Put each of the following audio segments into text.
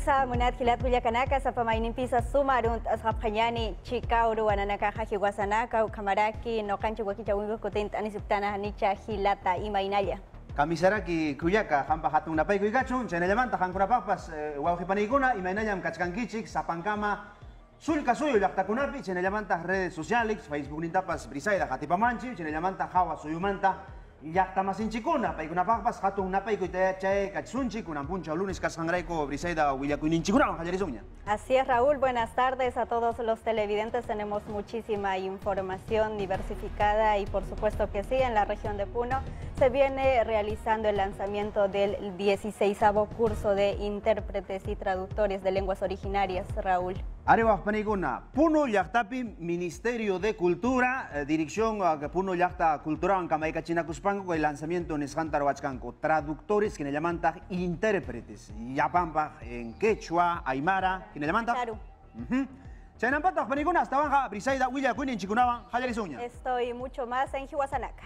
Isa munat kilat Culiacanaka sa pamainimpisa sumarunt as kapkanyani Chikauru ananaka hiwasanaka kamaraki no kanchu wakichawingo kutent anisiptana hanicha hilata imainaya. Kamisaraki Culiaca hampa hatun napay kuigachun chenellamanta hankuna papas waujipanikuna imainayam kachkankichik sapankama sulka suyo llaqtakunapi chenellamanta redes sociales Facebook nintapas brisaida hatipamanchi chenellamanta hawa suyumanta llaqtamasinchikuna paykunapapas hatun napay kuitayachay kachsunchik kunampuncha lunes kasqanrayku brisaida willakuyninchikunawan qallarisuña. Así es, Raúl, buenas tardes a todos los televidentes. Tenemos muchísima información diversificada y por supuesto que sí, en la región de Puno se viene realizando el lanzamiento del 16º curso de intérpretes y traductores de lenguas originarias, Raúl. Arewa panikuna, Puno llaqtapi Ministerio de Cultura, dirección Puno llaqta Cultura Ankamaica Chinakuspanco, el lanzamiento en Escántaro Huachcanco, traductores que le llaman intérpretes, yapampa en quechua, aymara, que le llaman Claro. Chainampata panikuna, hasta banja, brisaida, huilla, kuinin, chikunawan, hallarisuña. Estoy mucho más en Hiwasanaka.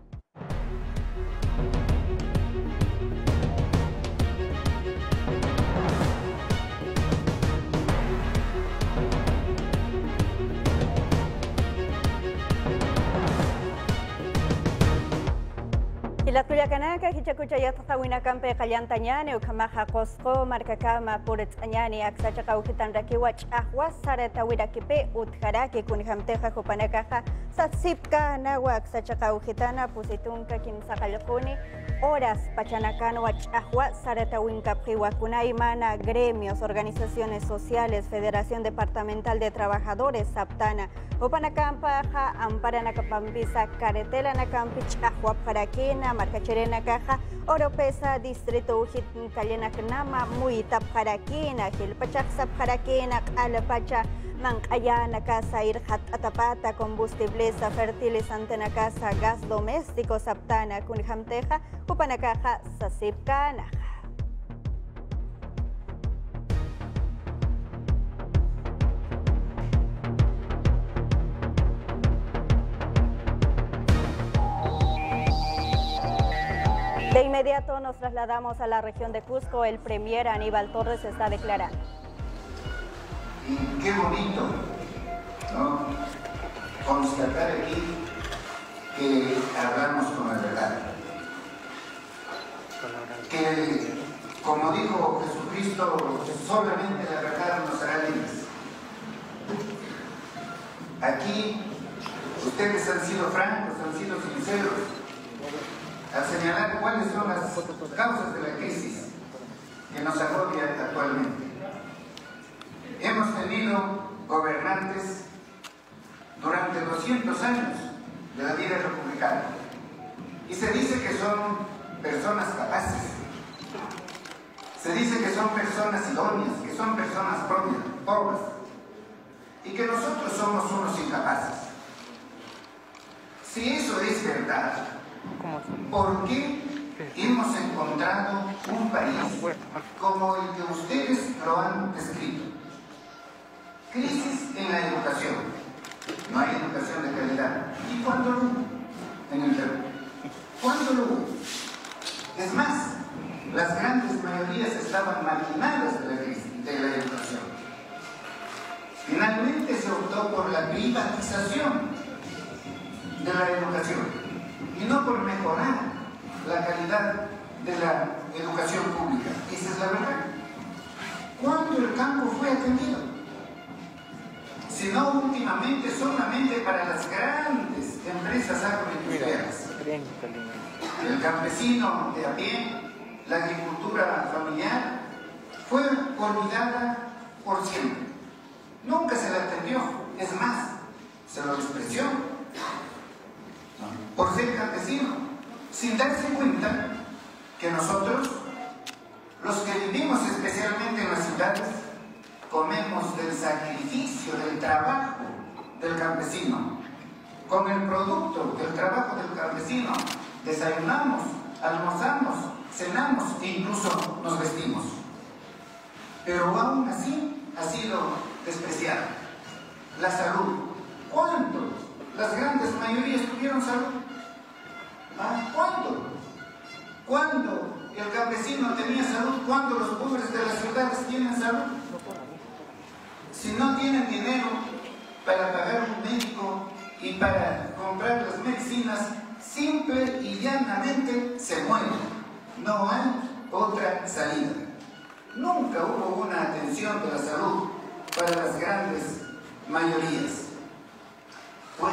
La Culiacanaka, Hichakuchayat Hawinakampe, Kayantañane, Ukamaja Cosco, Marcacama, Puretzañani, Axachaca, Ujitan Rakiwach, Aguas, Sarata, Wirakipe, Utjaraki, Kunhamteja, Jupanakaja, Satsipka, Nagua, Axachaca, Ujitana, Pusitunca, Kimsakalakuni, Horas, Pachanacano, Agua, Sarata, Wincapri, Wakunaimana, gremios, organizaciones sociales, Federación Departamental de Trabajadores, Saptana, Upanacampa, Amparanacapambisa, Caretela, Nacampich, Agua, Paraquina, Marcacherena Caja, Oropesa, Distrito Ujit, Callenacnama, Muitap Jaraquina, Gilpachak Jaraquina, Alapacha, Mancayana Casa, Irhat Atapata, combustibles, fertilizante na casa, gas doméstico, Saptana, Kunjamteja, Upanacaja, Sasipcana. De inmediato nos trasladamos a la región de Cusco. El premier Aníbal Torres está declarando. Y qué bonito, ¿no?, constatar aquí que hablamos con la verdad. Que, como dijo Jesucristo, solamente la verdad nos hará libres. Aquí ustedes han sido francos, han sido sinceros al señalar cuáles son las causas de la crisis que nos agobia actualmente. Hemos tenido gobernantes durante 200 años de la vida republicana y se dice que son personas capaces, se dice que son personas idóneas, que son personas pobres y que nosotros somos unos incapaces. Si eso es verdad, ¿por qué hemos encontrado un país como el que ustedes lo han descrito? Crisis en la educación. No hay educación de calidad. ¿Y cuándo lo hubo en el Perú? ¿Cuándo lo hubo? Es más, las grandes mayorías estaban marginadas de la educación. Finalmente se optó por la privatización de la educación y no por mejorar la calidad de la educación pública. Esa es la verdad. ¿Cuándo el campo fue atendido? Sino últimamente solamente para las grandes empresas agroindustriales. El campesino de a pie, la agricultura familiar, fue olvidada por siempre. Nunca se la atendió, es más, se lo despreció por ser campesino, sin darse cuenta que nosotros, los que vivimos especialmente en las ciudades, comemos del sacrificio, del trabajo del campesino. Con el producto del trabajo del campesino desayunamos, almorzamos, cenamos e incluso nos vestimos. Pero aún así ha sido despreciada. La salud. ¿Cuándo las grandes mayorías tuvieron salud? ¿Ah? ¿Cuándo? ¿Cuándo el campesino tenía salud cuando los pobres de las ciudades tienen salud. Si no tienen dinero para pagar un médico y para comprar las medicinas, simple y llanamente se mueren. No hay otra salida. Nunca hubo una atención de la salud para las grandes mayorías. Pues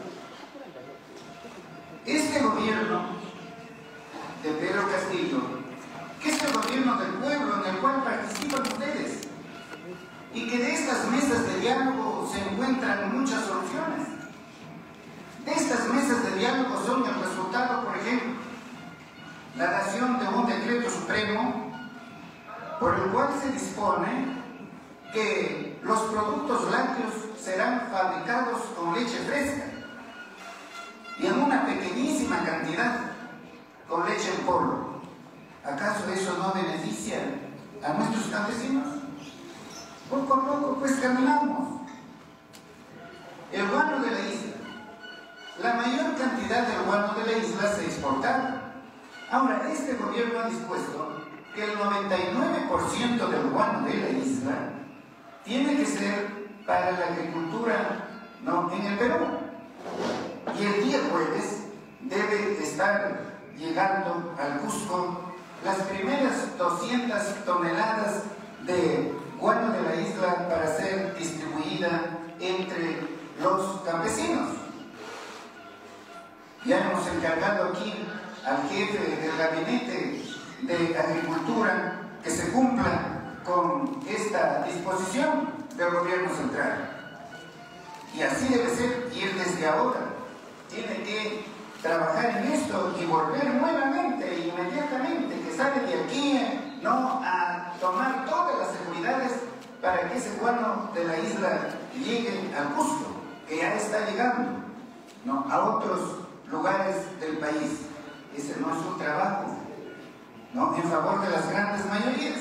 este gobierno de Pedro Castillo, que es el gobierno del pueblo en el cual participan ustedes, y que de estas mesas de diálogo se encuentran muchas soluciones. De estas mesas de diálogo son el resultado, por ejemplo, la dación de un decreto supremo por el cual se dispone que los productos lácteos serán fabricados con leche fresca y en una pequeñísima cantidad con leche en polvo. ¿Acaso eso no beneficia a nuestros campesinos? Poco a poco pues caminamos. El guano de la isla. La mayor cantidad del guano de la isla se exportaba. Ahora, este gobierno ha dispuesto que el 99% del guano de la isla tiene que ser para la agricultura, no en el Perú. Y el día jueves debe estar llegando al Cusco las primeras 200 toneladas de guano de la isla para ser distribuida entre los campesinos. Ya hemos encargado aquí al jefe del gabinete de agricultura que se cumpla con esta disposición del gobierno central. Y así debe ser, y él desde ahora tiene que trabajar en esto y volver nuevamente, inmediatamente, que sale de aquí, ¿no?, a tomar todas las seguridades para que ese guano de la isla llegue al Cusco, que ya está llegando, ¿no?, a otros lugares del país. Ese no es un trabajo, ¿no?, en favor de las grandes mayorías.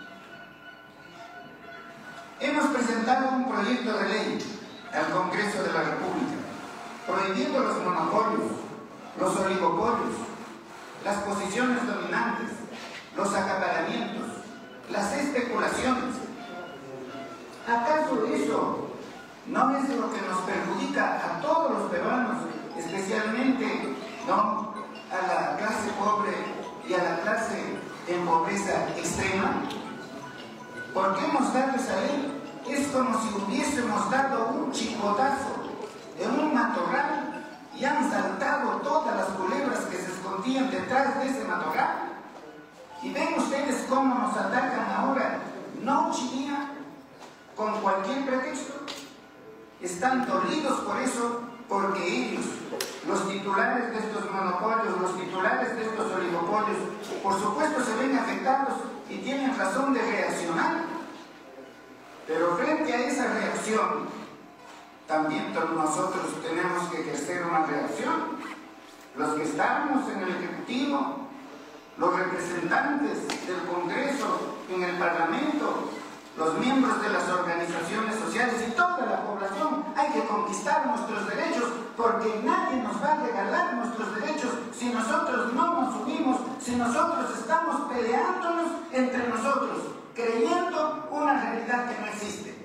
Hemos presentado un proyecto de ley al Congreso de la República, prohibiendo los monopolios, los oligopolios, las posiciones dominantes, los acaparamientos, las especulaciones. ¿Acaso eso no es lo que nos perjudica a todos los peruanos, especialmente, ¿no?, a la clase pobre y a la clase en pobreza extrema? ¿Por qué hemos dado esa ley? Es como si hubiésemos dado un chicotazo en un matorral y han saltado todas las culebras que se escondían detrás de ese matorral. Y ven ustedes cómo nos atacan ahora, noche y día, con cualquier pretexto. Están dolidos por eso, porque ellos, los titulares de estos monopolios, los titulares de estos oligopolios, por supuesto se ven afectados y tienen razón de reaccionar. Pero frente a esa reacción, también nosotros tenemos que ejercer una reacción. Los que estamos en el Ejecutivo, los representantes del Congreso, en el Parlamento, los miembros de las organizaciones sociales y toda la población, hay que conquistar nuestros derechos, porque nadie nos va a regalar nuestros derechos si nosotros no nos unimos, si nosotros estamos peleándonos entre nosotros, creyendo una realidad que no existe.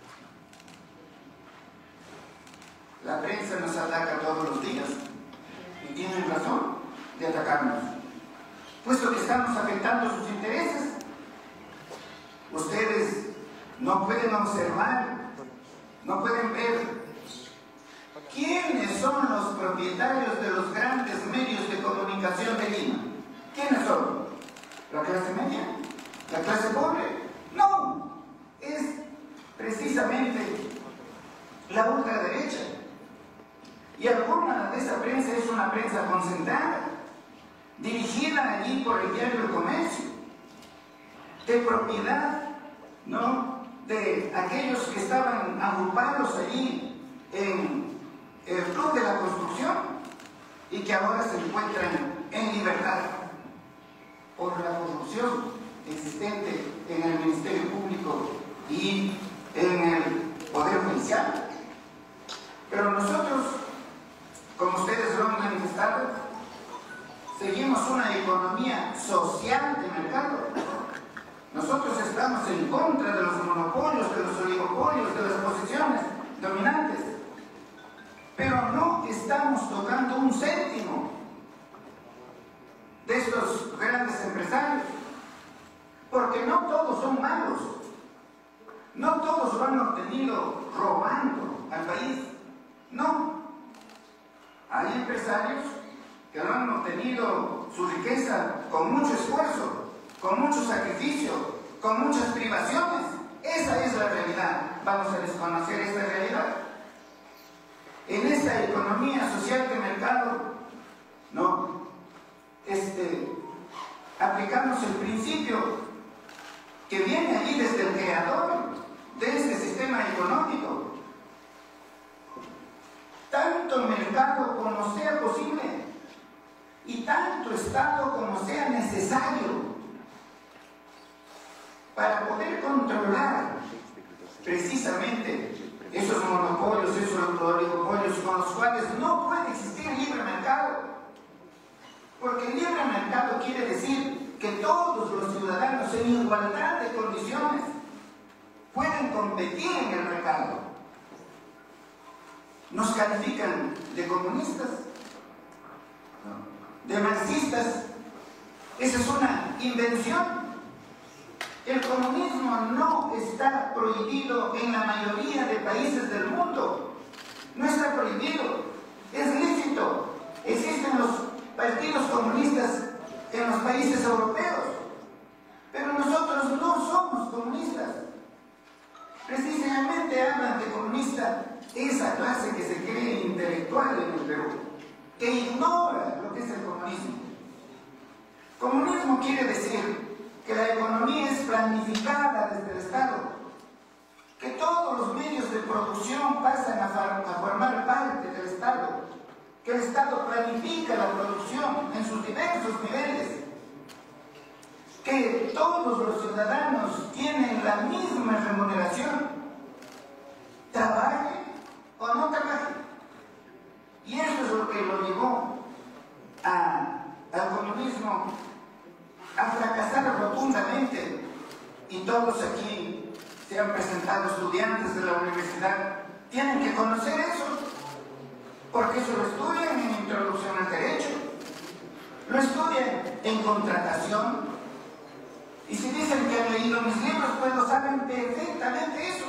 La prensa nos ataca todos los días y tienen razón de atacarnos, puesto que estamos afectando sus intereses. Ustedes no pueden observar, no pueden ver quiénes son los propietarios de los grandes medios de comunicación de Lima. ¿Quiénes son? ¿La clase media? ¿La clase pobre? No, es precisamente la ultraderecha. Y alguna de esa prensa es una prensa concentrada, dirigida allí por el diario El Comercio, de propiedad, ¿no?, de aquellos que estaban agrupados allí en el Club de la Construcción y que ahora se encuentran en libertad por la corrupción existente en el Ministerio Público y en el Poder Judicial. Pero nosotros, como ustedes lo han manifestado, seguimos defendimos una economía social de mercado. Nosotros estamos en contra de los monopolios, de los oligopolios, de las posiciones dominantes. Pero no estamos tocando un céntimo de estos grandes empresarios. Porque no todos son malos. No todos lo han obtenido robando al país. No. Hay empresarios que lo han obtenido su riqueza con mucho esfuerzo, con mucho sacrificio, con muchas privaciones. Esa es la realidad. Vamos a desconocer esta realidad. En esta economía social de mercado, no, aplicamos el principio que viene allí desde el creador de este sistema económico. Tanto mercado como sea posible y tanto Estado como sea necesario para poder controlar precisamente esos monopolios, esos oligopolios con los cuales no puede existir libre mercado. Porque el libre mercado quiere decir que todos los ciudadanos en igualdad de condiciones pueden competir en el mercado. Nos califican de comunistas, de marxistas. Esa es una invención. El comunismo no está prohibido en la mayoría de países del mundo. No está prohibido. Es lícito. Existen los partidos comunistas en los países europeos. Pero nosotros no somos comunistas. Precisamente hablan de comunista esa clase que se cree intelectual en el Perú, que ignora lo que es el comunismo. Comunismo quiere decir que la economía es planificada desde el Estado, que todos los medios de producción pasan a formar parte del Estado, que el Estado planifica la producción en sus diversos niveles, que todos los ciudadanos tienen la misma remuneración, trabaje o no trabaje. Y eso es lo que lo llevó al comunismo a fracasar rotundamente. Y todos aquí se han presentado estudiantes de la universidad, tienen que conocer eso, porque eso lo estudian en Introducción al Derecho, lo estudian en Contratación. Y si dicen que han leído mis libros, pues lo saben perfectamente eso.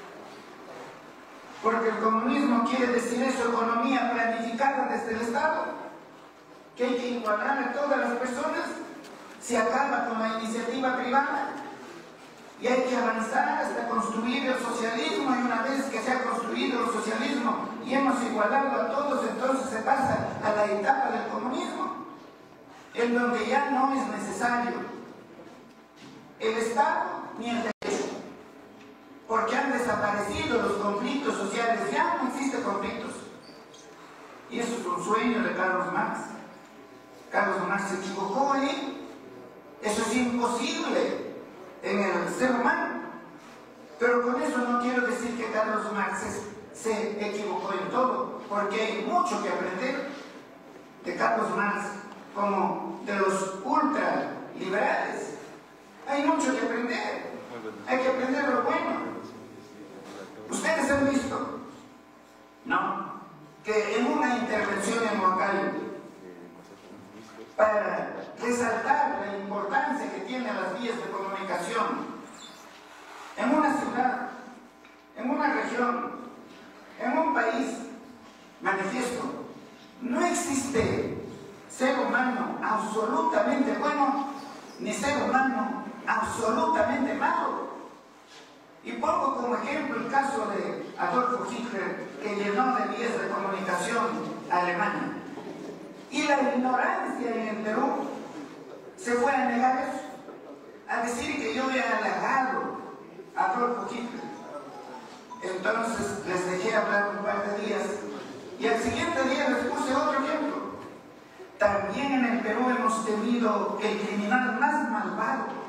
Porque el comunismo quiere decir eso, economía planificada desde el Estado, que hay que igualar a todas las personas, se acaba con la iniciativa privada y hay que avanzar hasta construir el socialismo, y una vez que se ha construido el socialismo y hemos igualado a todos, entonces se pasa a la etapa del comunismo, en donde ya no es necesario el Estado ni el derecho, porque han desaparecido los conflictos sociales, ya no existen conflictos. Y eso es un sueño de Carlos Marx. Carlos Marx se equivocó ahí. Eso es imposible en el ser humano. Pero con eso no quiero decir que Carlos Marx se equivocó en todo, porque hay mucho que aprender de Carlos Marx, como de los ultraliberales. Hay mucho que aprender. Hay que aprender lo bueno. Ustedes han visto, ¿no?, que en una intervención en Huancayo, para resaltar la importancia que tienen las vías de comunicación en una ciudad, en una región, en un país, manifiesto, no existe ser humano absolutamente bueno ni ser humano absolutamente malo. Y pongo como ejemplo el caso de Adolfo Hitler, que llenó de vías de comunicación a Alemania. Y la ignorancia en el Perú se fue a negar eso, a decir que yo había halagado a Adolfo Hitler. Entonces les dejé hablar un par de días y al siguiente día les puse otro ejemplo. También en el Perú hemos tenido el criminal más malvado,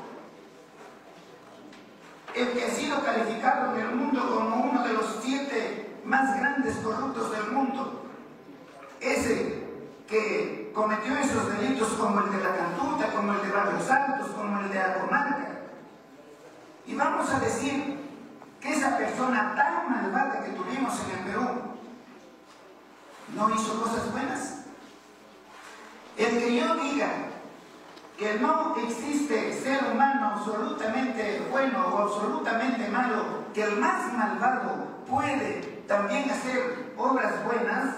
el que ha sido calificado en el mundo como uno de los 7 más grandes corruptos del mundo, ese que cometió esos delitos como el de la Cantuta, como el de Barrios Altos, como el de la Comarca. Y vamos a decir que esa persona tan malvada que tuvimos en el Perú no hizo cosas buenas. El que yo diga que no existe ser humano absolutamente bueno o absolutamente malo, que el más malvado puede también hacer obras buenas,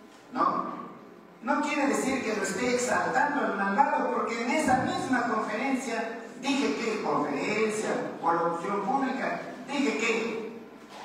no quiere decir que lo esté exaltando al malvado, porque en esa misma conferencia dije que, conferencia o locución pública, dije que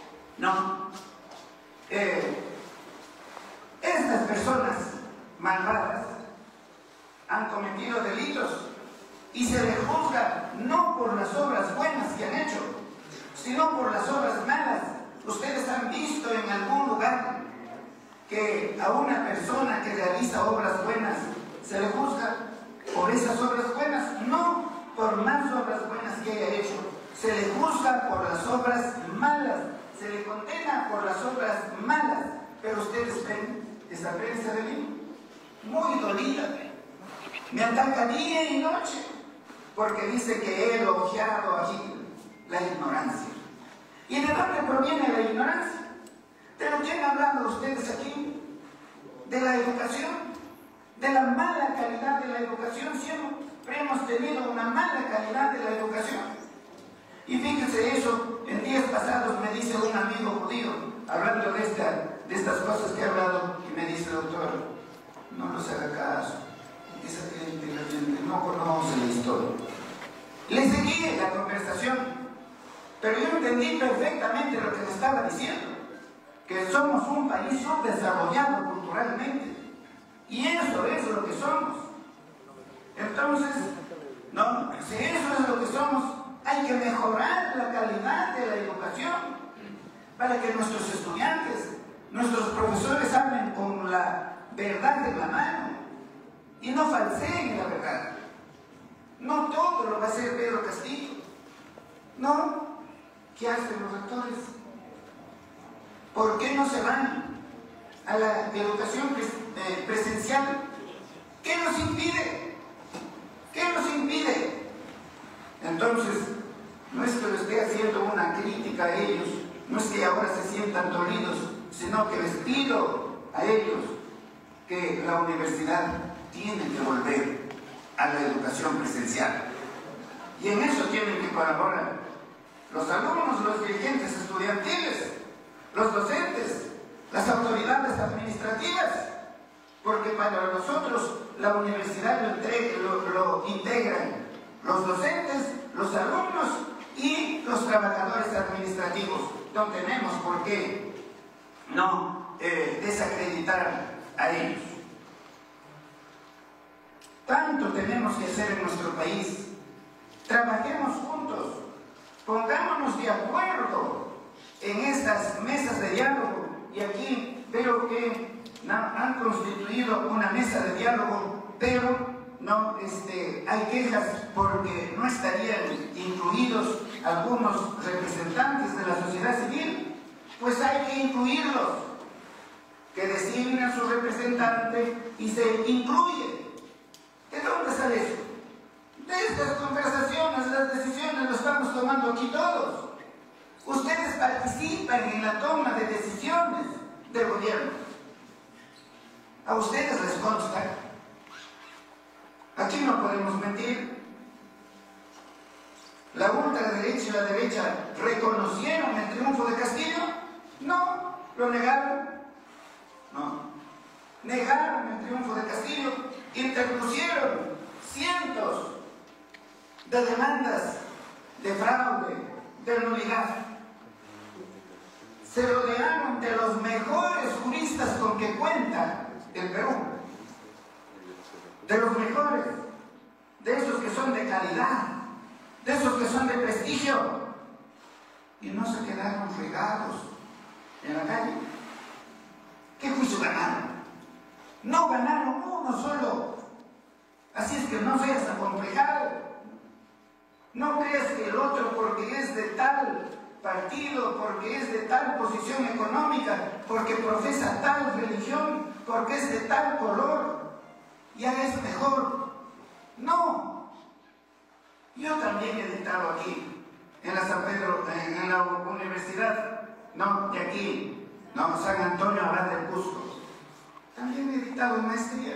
estas personas malvadas han cometido delitos y se les juzga no por las obras buenas que han hecho, sino por las obras malas. Ustedes han visto en algún lugar que a una persona que realiza obras buenas se le juzga por esas obras buenas, no por más obras buenas que haya hecho. Se le juzga por las obras malas, se le condena por las obras malas. Pero ustedes ven esa prensa de mí, muy dolida, me ataca día y noche, porque dice que he elogiado aquí la ignorancia. ¿Y de dónde proviene la ignorancia? ¿De lo que han hablado ustedes aquí? ¿De la educación? ¿De la mala calidad de la educación? Siempre hemos tenido una mala calidad de la educación. Y fíjense eso, en días pasados me dice un amigo judío, hablando de estas cosas que he hablado, y me dice: doctor, no nos haga caso, esa gente no conoce la historia. Le seguí la conversación, pero yo entendí perfectamente lo que me estaba diciendo, que somos un país subdesarrollado culturalmente, y eso es lo que somos. Entonces, si eso es lo que somos, hay que mejorar la calidad de la educación para que nuestros estudiantes, nuestros profesores hablen con la verdad en la mano y no falseen la verdad. No todo lo va a hacer Pedro Castillo. No. ¿Qué hacen los rectores? ¿Por qué no se van a la educación presencial? ¿Qué nos impide? ¿Qué nos impide? Entonces, no es que le esté haciendo una crítica a ellos, no es que ahora se sientan dolidos, sino que les pido a ellos que la universidad tiene que volver a la educación presencial. Y en eso tienen que colaborar los alumnos, los dirigentes estudiantiles, los docentes, las autoridades administrativas, porque para nosotros la universidad lo integran los docentes, los alumnos y los trabajadores administrativos. No tenemos por qué desacreditar a ellos. Tanto tenemos que hacer en nuestro país. Trabajemos juntos, pongámonos de acuerdo en estas mesas de diálogo. Y aquí veo que han constituido una mesa de diálogo, pero hay quejas porque no estarían incluidos algunos representantes de la sociedad civil. Pues hay que incluirlos, que designen su representante y se incluye. ¿De dónde sale eso? De estas conversaciones, las decisiones las estamos tomando aquí todos. Ustedes participan en la toma de decisiones del gobierno. A ustedes les consta. Aquí no podemos mentir. ¿La ultraderecha y la derecha reconocieron el triunfo de Castillo? No. ¿Lo negaron? No. Negaron el triunfo de Castillo, interpusieron cientos de demandas de fraude, de nulidad. Se rodearon de los mejores juristas con que cuenta el Perú. De los mejores, de esos que son de calidad, de esos que son de prestigio, y no se quedaron regados en la calle. ¿Qué juicio ganaron? No ganaron uno solo. Así es que no seas acomplejado. No creas que el otro, porque es de tal partido, porque es de tal posición económica, porque profesa tal religión, porque es de tal color, ya es mejor. No. Yo también he dictado aquí, en la San Pedro, en la universidad, no, de aquí, no, San Antonio Abad del Cusco. También he dictado maestría.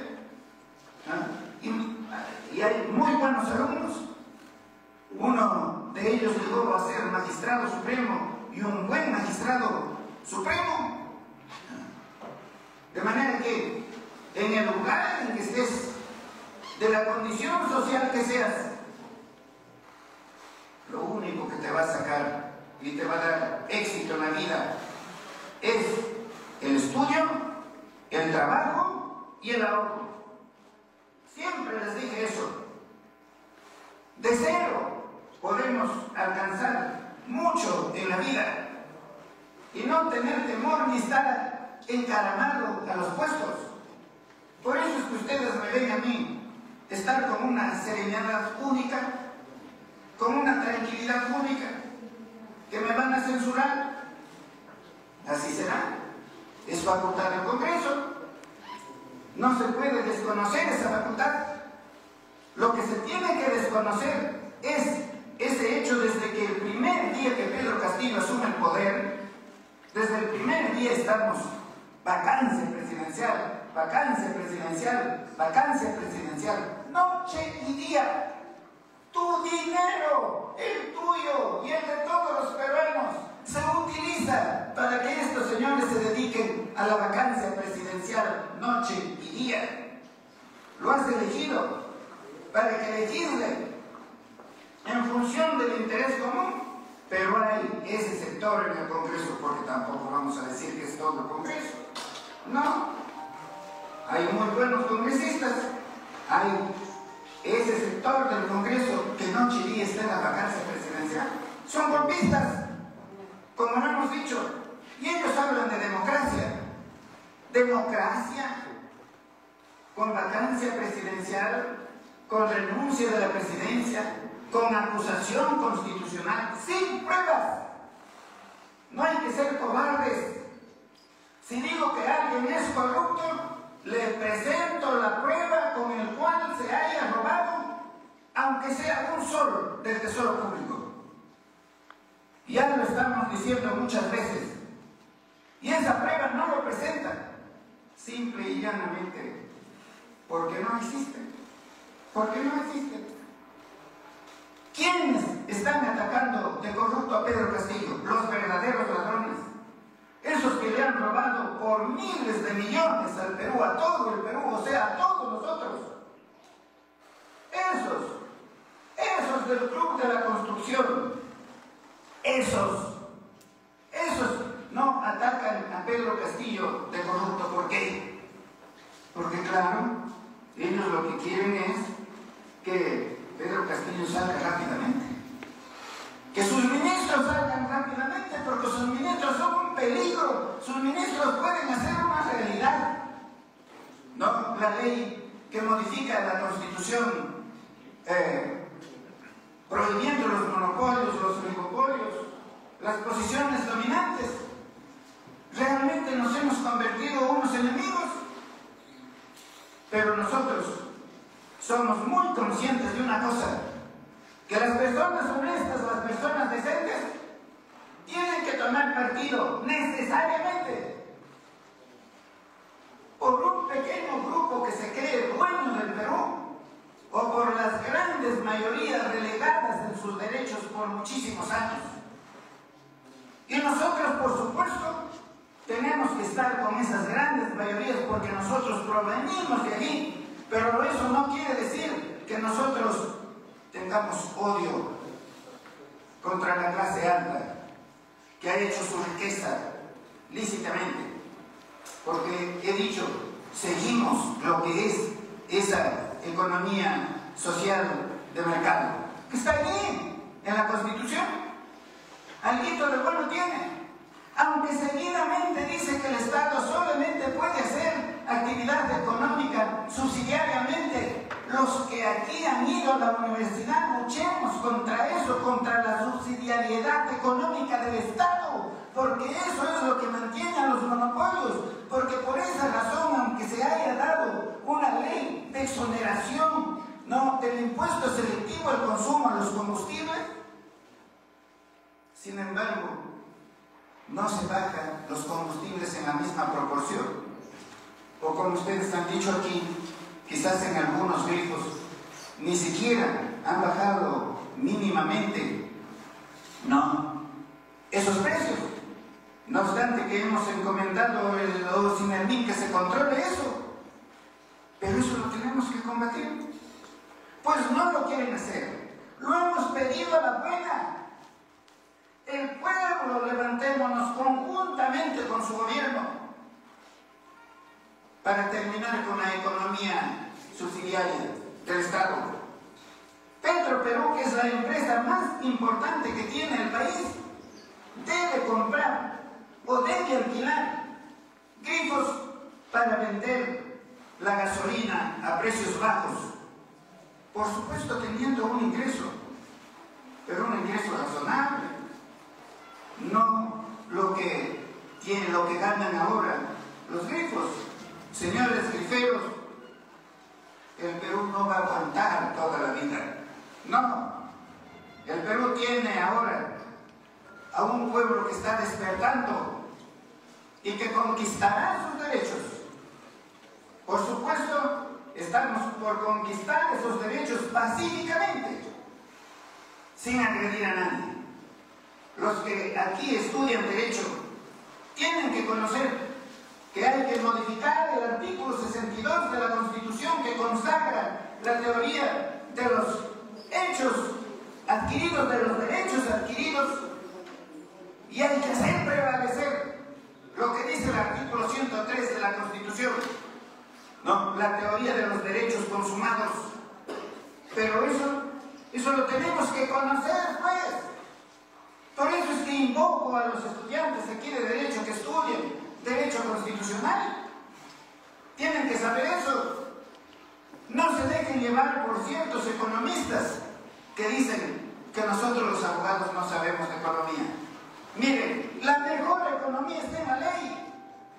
Y hay muy buenos alumnos. Uno de ellos llegó a ser magistrado supremo y un buen magistrado supremo. De manera que en el lugar en que estés, de la condición social que seas, lo único que te va a sacar y te va a dar éxito en la vida es el estudio, el trabajo y el ahorro. Siempre les dije eso. De cero podemos alcanzar mucho en la vida y no tener temor ni estar encaramado a los puestos. Por eso es que ustedes me ven a mí estar con una serenidad única, con una tranquilidad única, que me van a censurar. Así será. Es facultad del Congreso. No se puede desconocer esa facultad. Lo que se tiene que desconocer es ese hecho desde que el primer día que Pedro Castillo asume el poder, desde el primer día estamos vacancia presidencial, vacancia presidencial, vacancia presidencial, noche y día. Tu dinero, el tuyo y el de todos los peruanos, se utiliza para que estos señores se dediquen a la vacancia presidencial noche y día. Lo has elegido para que legisle en función del interés común, pero hay ese sector en el Congreso, porque tampoco vamos a decir que es todo el Congreso. No, hay muy buenos congresistas, hay ese sector del Congreso que noche y día está en la vacancia presidencial. Son golpistas, como lo hemos dicho, y ellos hablan de democracia. Democracia con vacancia presidencial, con renuncia de la presidencia, con acusación constitucional, sin pruebas. No hay que ser cobardes. Si digo que alguien es corrupto, le presento la prueba con el cual se haya robado, aunque sea un sol del tesoro público. Ya lo estamos diciendo muchas veces. Y esa prueba no lo presenta, simple y llanamente, porque no existe. Porque no existe. ¿Quiénes están atacando de corrupto a Pedro Castillo? Los verdaderos ladrones. Esos que le han robado por miles de millones al Perú, a todo el Perú, o sea, a todos nosotros. Esos del Club de la Construcción, esos no atacan a Pedro Castillo de corrupto. ¿Por qué? Porque claro, ellos lo que quieren es que Pedro Castillo salga rápidamente, que sus ministros salgan rápidamente, porque sus ministros son un peligro. Sus ministros pueden hacer una realidad. No, la ley que modifica la Constitución prohibiendo los monopolios, los oligopolios, las posiciones dominantes. Realmente nos hemos convertido en unos enemigos, pero nosotros somos muy conscientes de una cosa, que las personas honestas, las personas decentes, tienen que tomar partido necesariamente por un pequeño grupo que se cree dueño del Perú, o por las grandes mayorías relegadas en sus derechos por muchísimos años. Y nosotros, por supuesto, tenemos que estar con esas grandes mayorías porque nosotros provenimos de allí, pero eso no quiere decir que nosotros tengamos odio contra la clase alta que ha hecho su riqueza lícitamente, porque he dicho, seguimos lo que es esa economía social de mercado, que está allí en la Constitución. Alguito de bueno tiene, aunque seguidamente dice que el Estado solamente puede hacer actividad económica subsidiariamente. Los que aquí han ido a la universidad, luchemos contra eso, contra la subsidiariedad económica del Estado, porque eso es lo que mantiene a los monopolios, porque por esa razón, aunque se haya dado una ley de Sin embargo, no se bajan los combustibles en la misma proporción. O como ustedes han dicho aquí, quizás en algunos grifos ni siquiera han bajado mínimamente, no, esos precios. No obstante que hemos encomendado el OCINELMIN que se controle eso, pero eso lo tenemos que combatir. Pues no lo quieren hacer, lo hemos pedido a la buena. El pueblo, levantémonos conjuntamente con su gobierno para terminar con la economía subsidiaria del Estado. Petroperú, que es la empresa más importante que tiene el país, debe comprar o debe alquilar grifos para vender la gasolina a precios bajos. Por supuesto teniendo un ingreso, pero un ingreso razonable, no lo que ganan ahora los grifos. Señores griferos, el Perú no va a aguantar toda la vida. No, el Perú tiene ahora a un pueblo que está despertando y que conquistará sus derechos. Por supuesto, estamos por conquistar esos derechos pacíficamente, sin agredir a nadie. Los que aquí estudian derecho tienen que conocer que hay que modificar el artículo 62 de la Constitución que consagra la teoría de los hechos adquiridos, de los derechos adquiridos, y hay que hacer prevalecer lo que dice el artículo 103 de la Constitución, ¿no? La teoría de los derechos consumados. Pero eso lo tenemos que conocer, pues. Por eso es que invoco a los estudiantes aquí de Derecho que estudien Derecho Constitucional. Tienen que saber eso. No se dejen llevar por ciertos economistas que dicen que nosotros los abogados no sabemos de economía. Miren, la mejor economía está en la ley.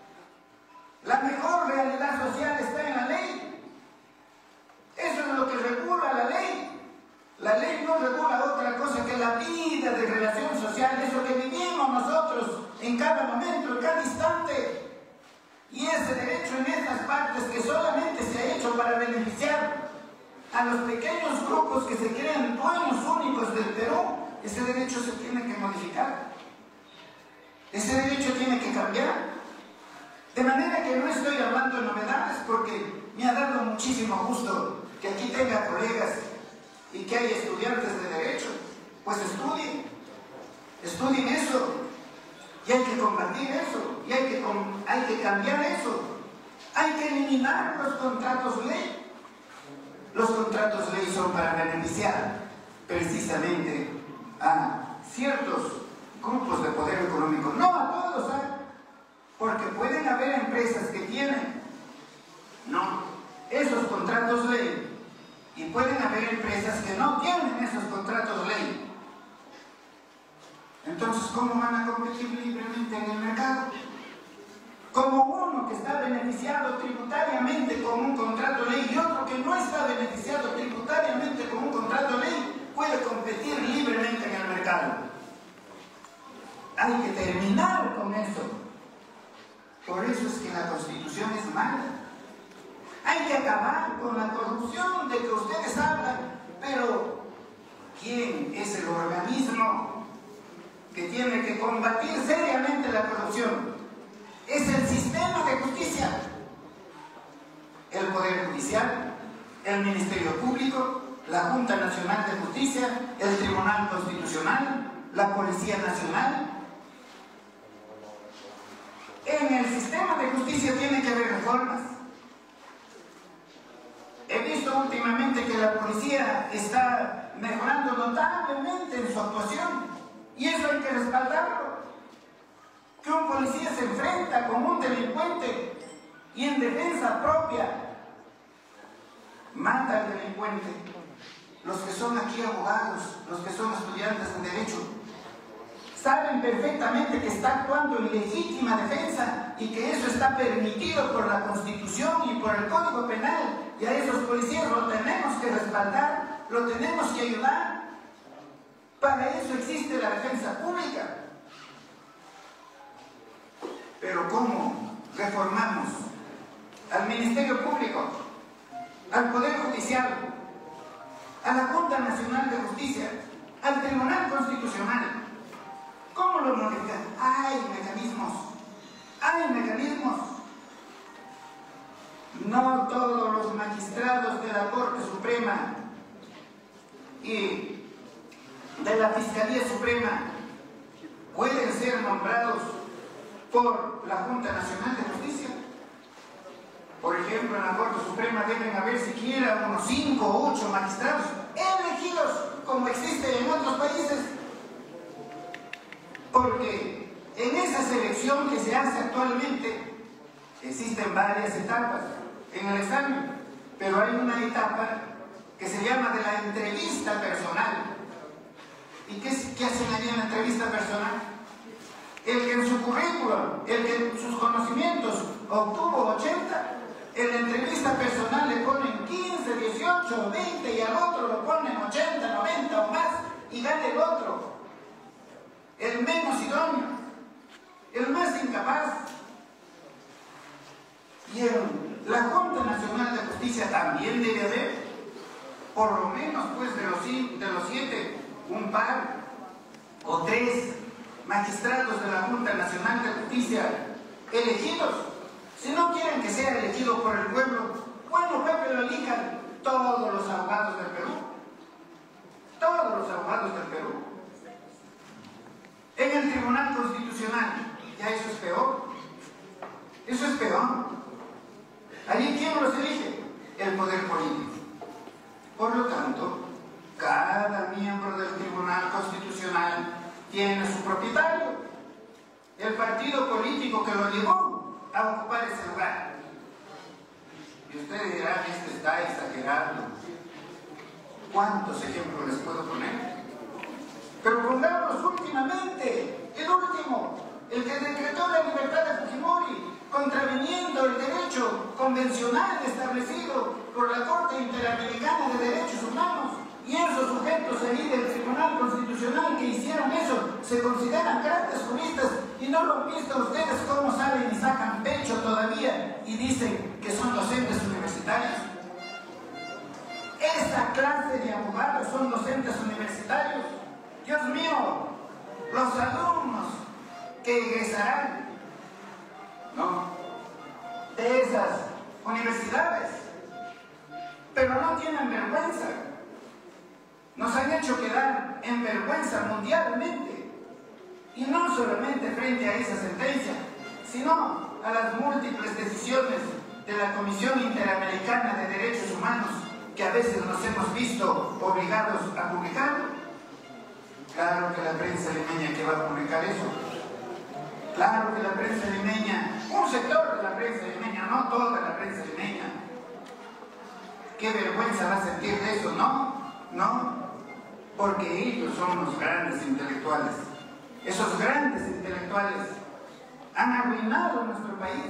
La mejor realidad social está en la ley. Eso es lo que regula la ley. La ley no regula otra cosa que la vida de relación social, eso que vivimos nosotros en cada momento, en cada instante. Y ese derecho en estas partes que solamente se ha hecho para beneficiar a los pequeños grupos que se creen dueños únicos del Perú, ese derecho se tiene que modificar. Ese derecho tiene que cambiar. De manera que no estoy hablando de novedades, porque me ha dado muchísimo gusto que aquí tenga colegas y que hay estudiantes de Derecho. Pues estudien eso, y hay que combatir eso, y hay que cambiar eso. Hay que eliminar los contratos ley. Los contratos ley son para beneficiar precisamente a ciertos grupos de poder económico, no a todos, porque pueden haber empresas que tienen esos contratos ley y pueden haber empresas que no tienen esos contratos ley. Entonces, ¿cómo van a competir libremente en el mercado? Como uno que está beneficiado tributariamente con un contrato ley y otro que no está beneficiado tributariamente con un contrato ley puede competir libremente en el mercado. Hay que terminar con eso. Por eso es que la Constitución es mala. Hay que acabar con la corrupción de que ustedes hablan, pero ¿quién es el organismo que tiene que combatir seriamente la corrupción? Es el sistema de justicia, el Poder Judicial, el Ministerio Público, la Junta Nacional de Justicia, el Tribunal Constitucional, la Policía Nacional. En el sistema de justicia tiene que haber reformas. He visto últimamente que la policía está mejorando notablemente en su actuación, y eso hay que respaldarlo. Que un policía se enfrenta con un delincuente y en defensa propia mata al delincuente. Los que son aquí abogados, los que son estudiantes en Derecho, saben perfectamente que está actuando en legítima defensa y que eso está permitido por la Constitución y por el Código Penal, y a esos policías lo tenemos que respaldar, lo tenemos que ayudar. Para eso existe la defensa pública. Pero ¿cómo reformamos al Ministerio Público, al Poder Judicial, a la Junta Nacional de Justicia, al Tribunal Constitucional? ¿Cómo lo modifican? Hay mecanismos, hay mecanismos. No todos los magistrados de la Corte Suprema y de la Fiscalía Suprema pueden ser nombrados por la Junta Nacional de Justicia. Por ejemplo, en la Corte Suprema deben haber siquiera unos 5 o 8 magistrados elegidos, como existe en otros países. Porque en esa selección que se hace actualmente existen varias etapas en el examen, pero hay una etapa que se llama de la entrevista personal. ¿Y qué hacen allí en la entrevista personal? El que en su currículum, el que en sus conocimientos obtuvo 80, en la entrevista personal le ponen 15, 18, 20 y al otro lo ponen 80, 90 o más y gana el otro, el menos idóneo, el más incapaz. Y en la Junta Nacional de Justicia también debe haber, por lo menos pues de los 7, un par o 3 magistrados de la Junta Nacional de Justicia elegidos. Si no quieren que sea elegido por el pueblo, bueno, Pepe, lo elijan todos los abogados del Perú. Todos los abogados del Perú. En el Tribunal Constitucional, ya eso es peor. Eso es peor. ¿Allí quién los elige? El poder político. Por lo tanto, cada miembro del Tribunal Constitucional tiene su propietario, el partido político que lo llevó a ocupar ese lugar. Y ustedes dirán, este está exagerando. ¿Cuántos ejemplos les puedo poner? Pero pongamos últimamente, el último, el que decretó la libertad de Fujimori, contraviniendo el derecho convencional establecido por la Corte Interamericana de Derechos Humanos. Y esos sujetos ahí del Tribunal Constitucional que hicieron eso se consideran grandes juristas, y no lo han visto ustedes cómo salen y sacan pecho todavía y dicen que son docentes universitarios. Esa clase de abogados son docentes universitarios. Dios mío, los alumnos que egresarán, ¿no?, de esas universidades, pero no tienen vergüenza. Nos han hecho quedar en vergüenza mundialmente, y no solamente frente a esa sentencia, sino a las múltiples decisiones de la Comisión Interamericana de Derechos Humanos que a veces nos hemos visto obligados a publicar. Claro que la prensa limeña que va a publicar eso, claro que la prensa limeña, un sector de la prensa limeña, no toda la prensa limeña, qué vergüenza va a sentir de eso, no, porque ellos son los grandes intelectuales. Esos grandes intelectuales han arruinado nuestro país.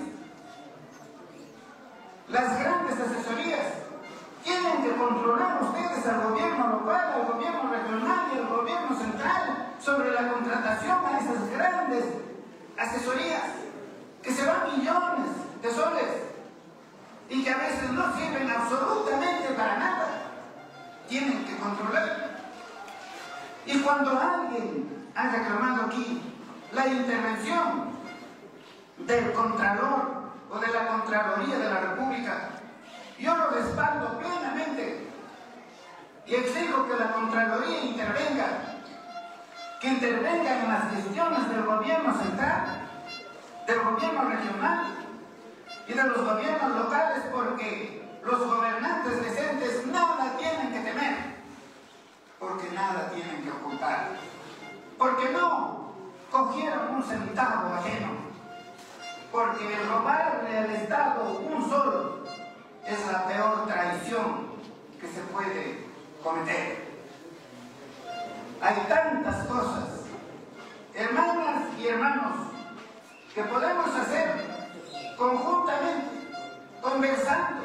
Las grandes asesorías tienen que controlar ustedes al gobierno local, al gobierno regional y al gobierno central sobre la contratación a esas grandes asesorías que se van millones de soles y que a veces no sirven absolutamente para nada. Tienen que controlar. Y cuando alguien ha reclamado aquí la intervención del Contralor o de la Contraloría de la República, yo lo respaldo plenamente y exijo que la Contraloría intervenga, que intervenga en las gestiones del gobierno central, del gobierno regional y de los gobiernos locales, porque los gobernantes decentes nada tienen que temer, porque nada tienen que ocultar, porque no cogieron un centavo ajeno, porque el robarle al Estado un solo es la peor traición que se puede cometer. Hay tantas cosas, hermanas y hermanos, que podemos hacer conjuntamente, conversando,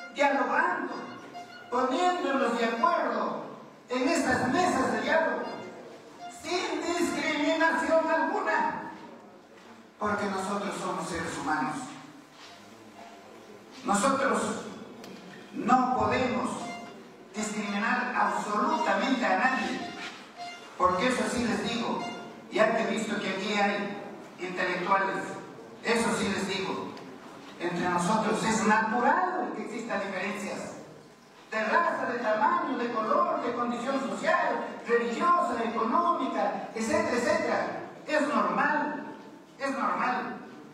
dialogando, poniéndonos de acuerdo en estas mesas de diálogo, sin discriminación alguna, porque nosotros somos seres humanos. Nosotros no podemos discriminar absolutamente a nadie, porque eso sí les digo, ya que he visto que aquí hay intelectuales, eso sí les digo, entre nosotros es natural que existan diferencias de raza, de tamaño, de color, de condición social, religiosa, económica, etcétera, etcétera. Es normal, es normal.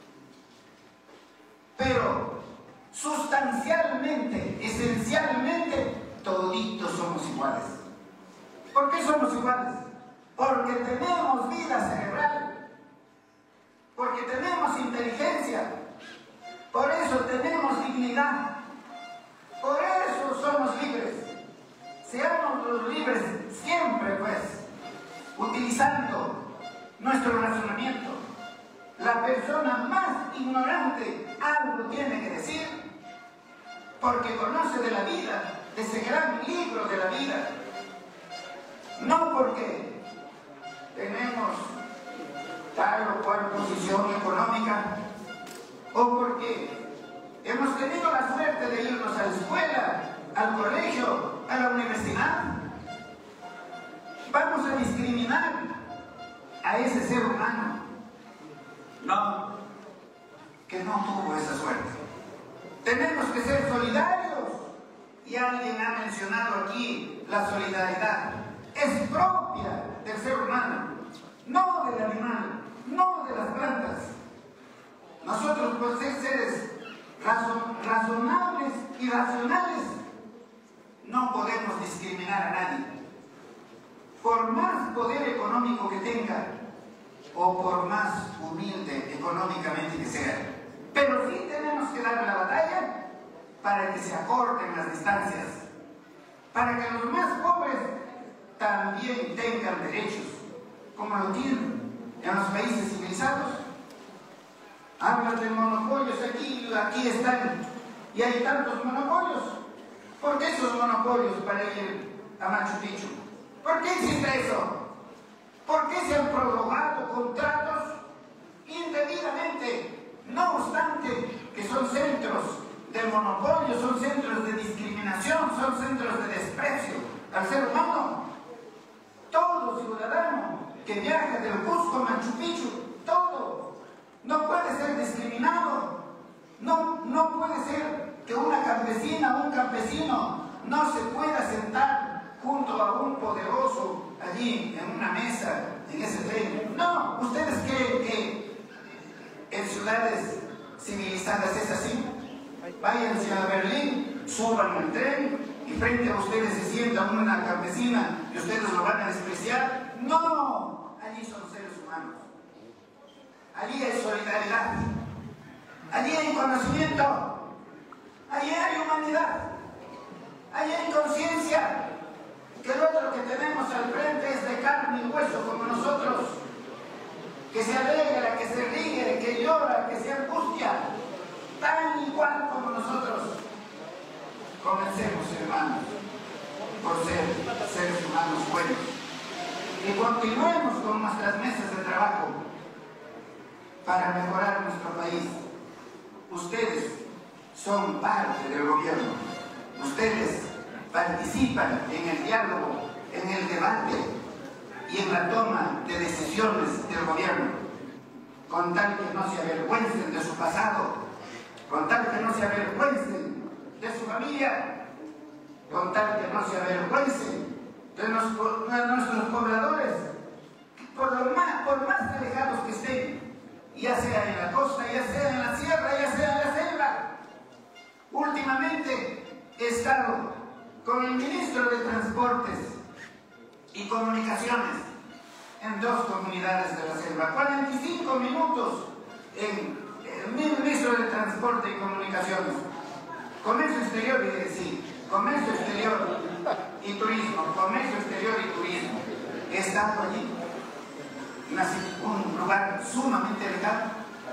Pero sustancialmente, esencialmente, toditos somos iguales. ¿Por qué somos iguales? Porque tenemos vida cerebral, porque tenemos inteligencia, por eso tenemos dignidad, por eso somos libres. Seamos los libres siempre, pues, utilizando nuestro razonamiento. La persona más ignorante algo tiene que decir, porque conoce de la vida, de ese gran libro de la vida. No porque tenemos tal o cual posición económica, o porque hemos tenido la suerte de irnos a la escuela, al colegio, a la universidad. Vamos a discriminar a ese ser humano. No, que no tuvo esa suerte. Tenemos que ser solidarios. Y alguien ha mencionado aquí la solidaridad. Es propia del ser humano, no del animal, no de las plantas. Nosotros, por ser seres razonables y racionales, no podemos discriminar a nadie. Por más poder económico que tenga, o por más humilde económicamente que sea. Pero sí tenemos que dar la batalla para que se acorten las distancias, para que los más pobres también tengan derechos, como lo tienen en los países civilizados. Hablan de monopolios aquí están, y hay tantos monopolios. ¿Por qué esos monopolios para ir a Machu Picchu? ¿Por qué existe eso? ¿Por qué se han prorrogado contratos indebidamente? No obstante que son centros de monopolio, son centros de discriminación, son centros de desprecio al ser humano. Todo ciudadano que viaja del Cusco a Machu Picchu, todo, no puede ser discriminado. No puede ser que una campesina o un campesino no se pueda sentar junto a un poderoso allí en una mesa, en ese tren. No, ¿ustedes creen que en ciudades civilizadas es así? Váyanse a Berlín, suban al tren y frente a ustedes se sienta una campesina y ustedes lo van a despreciar. No, allí son seres humanos. Allí hay solidaridad, allí hay conocimiento, allí hay humanidad, allí hay conciencia. Que el otro que tenemos al frente es de carne y hueso como nosotros, que se alegra, que se ríe, que llora, que se angustia, tan igual como nosotros. Comencemos, hermanos, por ser seres humanos buenos, y continuemos con nuestras mesas de trabajo para mejorar nuestro país. Ustedes son parte del gobierno, ustedes participan en el diálogo, en el debate y en la toma de decisiones del gobierno, con tal que no se avergüencen de su pasado, con tal que no se avergüencen de su familia, con tal que no se avergüencen de nuestros pobladores, por más alejados que estén, ya sea en la costa, ya sea en la sierra, ya sea en la selva. Últimamente he estado con el ministro de Transportes y Comunicaciones en 2 comunidades de la selva. 45 minutos en el ministro de Transporte y Comunicaciones. Comercio exterior, comercio exterior y turismo, comercio exterior y turismo. He estado allí, un lugar sumamente lejano.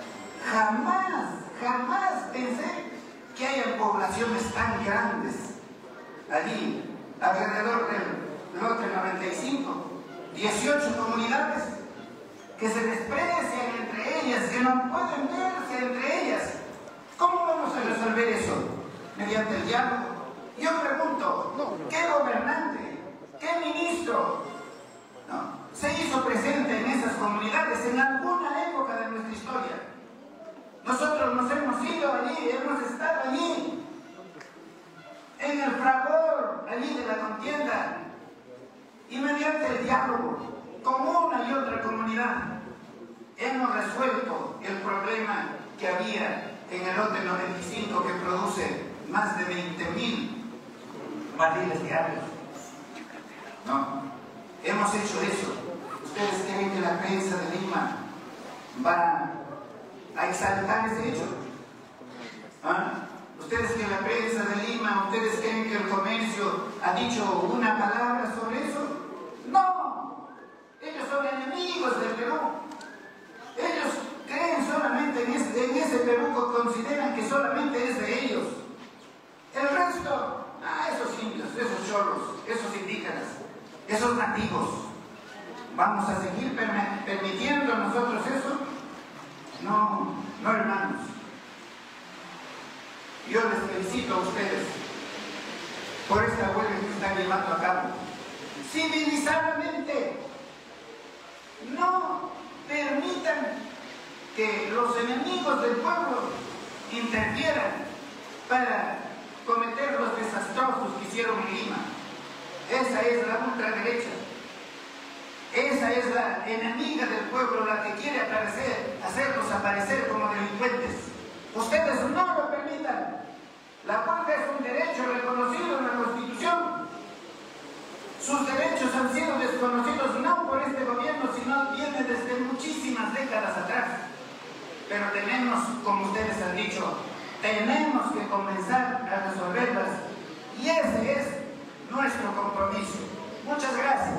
Jamás pensé que haya poblaciones tan grandes allí, alrededor del lote 95, 18 comunidades que se desprecian entre ellas, que no pueden verse entre ellas. ¿Cómo vamos a resolver eso? Mediante el diálogo. Yo pregunto, ¿qué gobernante, qué ministro se hizo presente en esas comunidades en alguna época de nuestra historia? Nosotros nos hemos ido allí, hemos estado allí, en el fragor allí de la contienda, y mediante el diálogo con una y otra comunidad hemos resuelto el problema que había en el lote 95, que produce más de 20.000 barriles diarios. No, hemos hecho eso. ¿Ustedes creen que la prensa de Lima va a exaltar ese hecho? ¿Ah? ¿Ustedes creen que la prensa de Lima, ustedes creen que el comercio ha dicho una palabra sobre eso? No, ellos son enemigos del Perú. Ellos creen solamente en ese Perú que consideran que solamente es de ellos. El resto, esos indios, esos cholos, esos indígenas, esos nativos, ¿vamos a seguir permitiendo nosotros eso? No, no, hermanos. Yo les felicito a ustedes por esta huelga que están llevando a cabo. Civilizadamente, no permitan que los enemigos del pueblo interfieran para cometer los desastrosos que hicieron en Lima. Esa es la ultraderecha. Esa es la enemiga del pueblo, la que quiere hacerlos aparecer como delincuentes. Ustedes no lo permitan. La huelga es un derecho reconocido en la Constitución. Sus derechos han sido desconocidos no por este gobierno, sino viene desde muchísimas décadas atrás. Pero tenemos, como ustedes han dicho, tenemos que comenzar a resolverlas. Y ese es nuestro compromiso. Muchas gracias.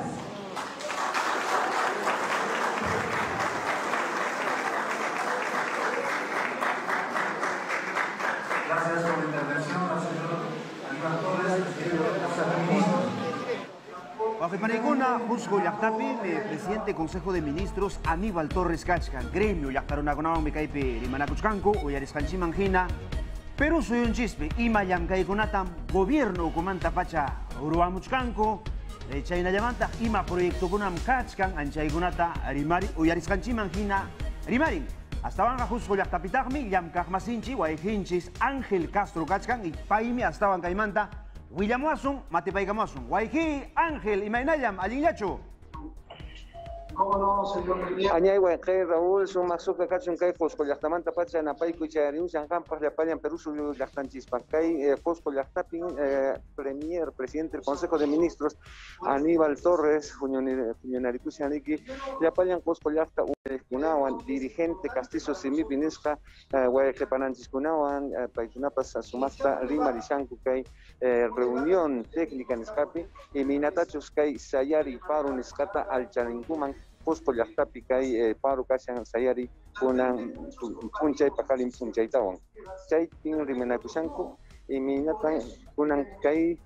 Gracias por la intervención al señor Aníbal Torres, presidente del Consejo de Ministros. Wajipanikuna, Jusco Yactapi, presidente del Consejo de Ministros Aníbal Torres Kachkan, gremio Yactarunakunawan Mikaipi Rimanakuchkanku, Uyariskanchi Manjina, Perú soy un chispe, Ima Yamkaikunatan, gobierno Kumanta Pacha Uruamuchkanku, Chayna Yamanta, Ima proyecto Kunam Kachkan, Anchaikunata, Rimari, Uyariskanchi Manjina, Rimarin. Hasta Banga Jusco Yactapitagmi, Yamkajmasinchi, Guayhinchis, Ángel Castro Kachkan y Paimi hasta Bancaimanta, William Wasson, Matepaica Wasson, Guayhi, Ángel y Mainayam, Alinyacho. ¿Cómo no, señor presidente? Añay Guayhe, Raúl, Sumasuka Kachun Kai, Fosco Yactamanta Pacha, Napaico y Chayariun, Sanjampas, Yapayan, Perú, Suyo Yactanchispa, Kai, Fosco Yactapin, Premier, presidente del Consejo de Ministros, Aníbal Torres, Funcionaricusianiki, Yapayan, Fosco Yacta, Kunawan, dirigente Castillo Simi Pinisca, Guayhe Pananchis Kunawan, Paitunapas, Sumasta, Rima Rishanku Kai, reunión técnica en Escapi, y Minatachos Kai, Sayari, Paro, Nescata, Alcharinkuman, Fosco Yactapi Kai, Paro Kashan, Sayari, Kunan, Punchay, Pacalim, Punchay Tawan. Chay, Pin, Rimenakushanku, y Minatan, Kunan Kai,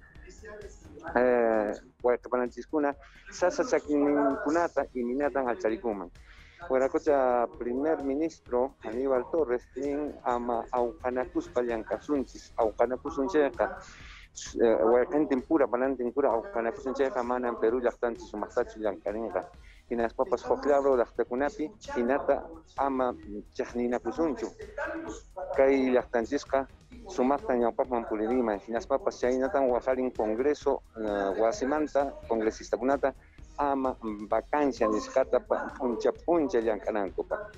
Guayhe Pananchis Kuna, Sasa Chakin Kunata, y Minatan Alcharikuman. Huaracocha, primer ministro Aníbal Torres, en Ama Aucanacus Payancasunchis, Aucanacusuncheca, Huaracenten pura, Pananten pura, Aucanacusuncheca, Mana en Perú, Yactanchi, Sumastachi, Yancarenga, y las papas Joclabro, Lactacunapi, Hinata, Ama Chajninacusunchu, Kai Yactanchisca, Sumastan Yampasman Pulirima, y las papas Chainatan, Huajarin Congreso, Guasimanta, Congresista Cunata, Ama vacancia niscata puncha puncha yancanancopa.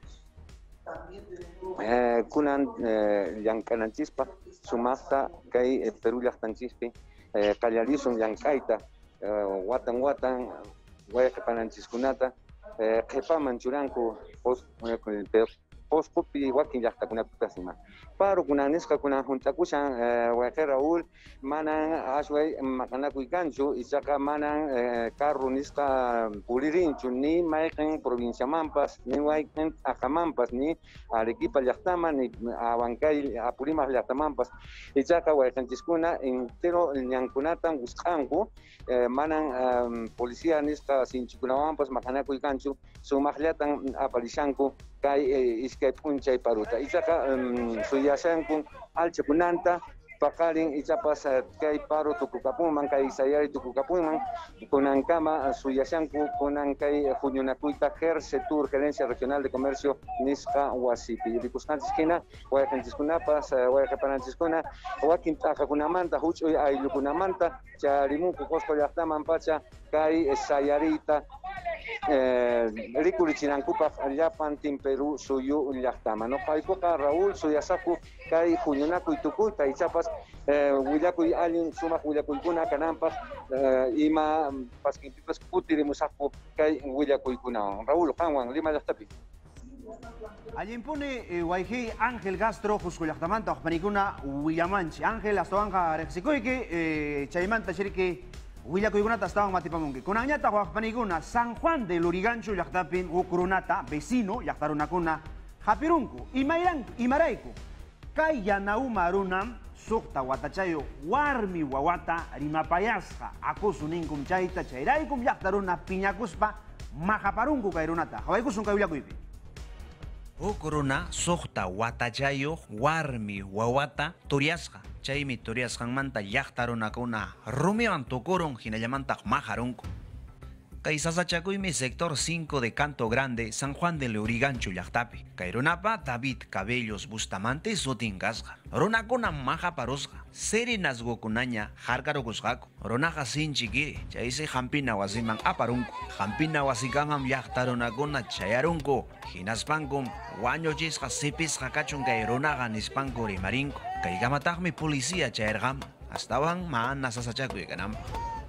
Kunan yancananchispa, sumasta kay Perú yactanchispi, Callalizon yancaita, watan Guayhe Pananchiskunata, Jepa Manchuranco, post Foscopi Joaquín Yachtakunapasima. Paro kunanisca kuna juntakushan Waje Raúl manan ashway Macanacuicancho y saca manan carro nisca pulirincho ni Maiken provincia Mampas ni Maiken Ajamampas ni Arequipa Yachtama ni Abancay Apurimas Yachtamampas y saca Wajantiskuna entero Ñankunatan Buscanco manan policía nisca Sinchikunawampas Macanacuicancho sumajlatan Apalishanco kay iskay punchay paruta isaka suyashanku alchakunanta paqarin ichapas kay paro tukukapunman kay sayari tukukapunman kunankama suyashanku kunan kay juñunakuyta Gersetur Gerencia Regional de Comercio nisqa wasipi rikusqanchikina wayqanchiskunapas wayqapananchiskuna wakin t'aqakunamanta huch'uy ayllukunamanta charimunku Qusqu llaqtaman pacha kay sayarita Rikurichinankupa llapan timperu suyu llaqtama no paykuqa Raúl suyasaku kay huñunakuy tukuyta ichapas willakuy allin sumaq willakuykuna kananpaq ima paskinpipas kutirimusaqku kay willakuykunawan Raúl qanwan Lima llaqtapi Allimpuni wayhi Ángel Castro Qusqu llaqtamanta waqpanikuna willamanchi Ángel astawanja riqsikuyki chaymanta shiriki Willakuykunata estaban matipamunki. Kunañata waqpanikuna San Juan de Lurigancho llaqtapin ukurunata vecino llaqtarunakuna hapirunku imarayku kay yanawma runam suqta watachayo warmi wawata rimapayasqa akusu ninkum chayta chayraykum llaqtaruna piñakuspa mahaparunku kay runata hawaykusun kay willakuypi. Ukuruna suqta watachayo warmi wawata turiasqa chaymi turiasqanmanta llaqtarunakuna rumiwan tukurun hinallamantaq maharunku. Kay sasachakuymi sector 5 de Canto Grande, San Juan de Lurigancho llaqtapi. Kay runapa David Cabellos Bustamante sutin kasqa. Runakuna mahaparusqa. Seri nasgokunaña harkarukusqaku. Runaqa sinchikiri, chaysi hampina wasiman aparunku. Hampina wasikamam llaqtarunakuna chayarunku. Hinaspankum wañuchisqa sipisqa kachun kay runaqa nispanku rimarinku. Kaykamataqmi policía chayarqama. Astawan mana sasachakuy kananpaq.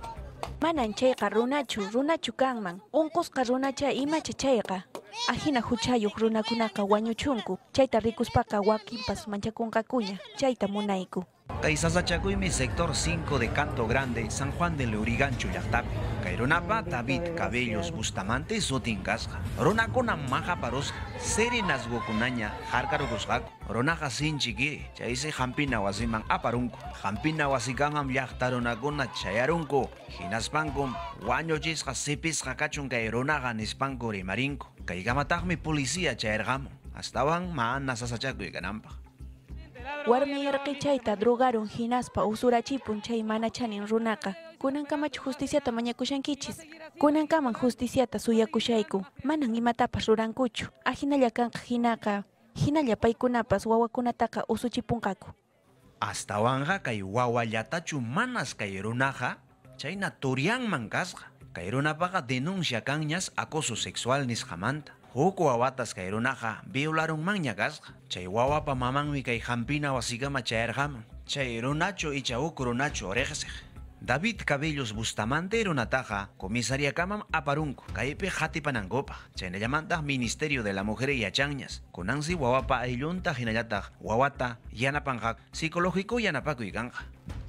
Manan chayqa runachu kanman. Unqusqa runacha ima chayqa. Ahina huchayuq runakunaqa wañuchunku. Chayta rikuspaqa wakinpas manchakunqakuña. Chayta munayku. Kay sasachakuymi sector 5 de Canto Grande, San Juan de Lurigancho llaqtapi. Kay runapa David Cabellos Bustamante sutin kasqa. Runakuna mahaparusqa. Seri nasgokunaña harkarukusqaku. Runaqa sinchikiri, chaysi hampina wasiman aparunku. Hampina wasikamam llaqtarunakuna chayarunku. Hinaspankum wañuchisqa sipisqa kachun kay runaqa nispanku rimarinku. Kaykamataqmi policía chayarqamun. Astawan mana sasachakuy kananpaq. Warmi yarqichayta drogaron hinaspa usurachipun chay mana chanin runaqa. Kunankamachu justiciata mañakushankichis. Kunankaman justiciata suyakushayku. Manan imatapas rurankuchu. Ahinalla kanqa hinaqa. Hinalla paykunapas wawakunataqa usuchipunqaku. Astawanja kay wawallatachu manas kay runaqa chayna turianman kasqa. Kay runapaqa denuncia kanñas acoso sexual nisqamanta. Huk wawatas kay runaqa violaronmanña kasqa. Chay wawapa mamanmi kay hampina wasikama chayarqaman. Chay runachu icha huk runachu riqsiq. David Cabellos Bustamante runataqa comisariakamam aparunku kaypi hatipanankupa. Chaynallamanta Ministerio de la Mujer yachanñas. Kunansi wawapa ayllunta hinallataq wawata yanapanqaq psicológico yanapakuy kanqa.